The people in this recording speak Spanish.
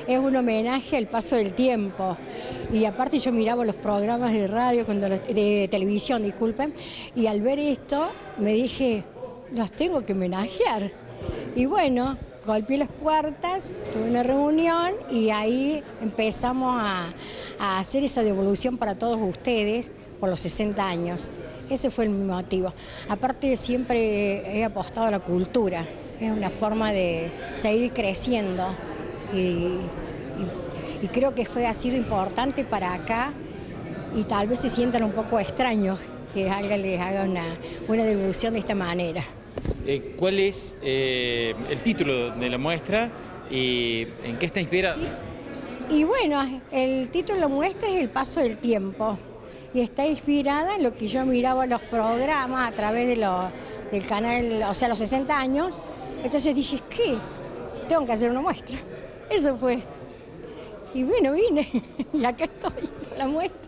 es un homenaje al paso del tiempo. Y aparte yo miraba los programas de radio, de televisión, disculpen, y al ver esto me dije, los tengo que homenajear. Y bueno, golpeé las puertas, tuve una reunión y ahí empezamos a hacer esa devolución para todos ustedes por los 60 años. Ese fue el motivo. Aparte siempre he apostado a la cultura, es una forma de seguir creciendo y creo que ha sido importante para acá y tal vez se sientan un poco extraños que alguien les haga una devolución de esta manera. ¿Cuál es el título de la muestra y en qué está inspirada? Y bueno, el título de la muestra es El paso del tiempo y está inspirada en lo que yo miraba los programas a través del canal, o sea, los 60 años. Entonces dije, ¿qué? Tengo que hacer una muestra. Eso fue. Y bueno, vine y acá estoy con la muestra.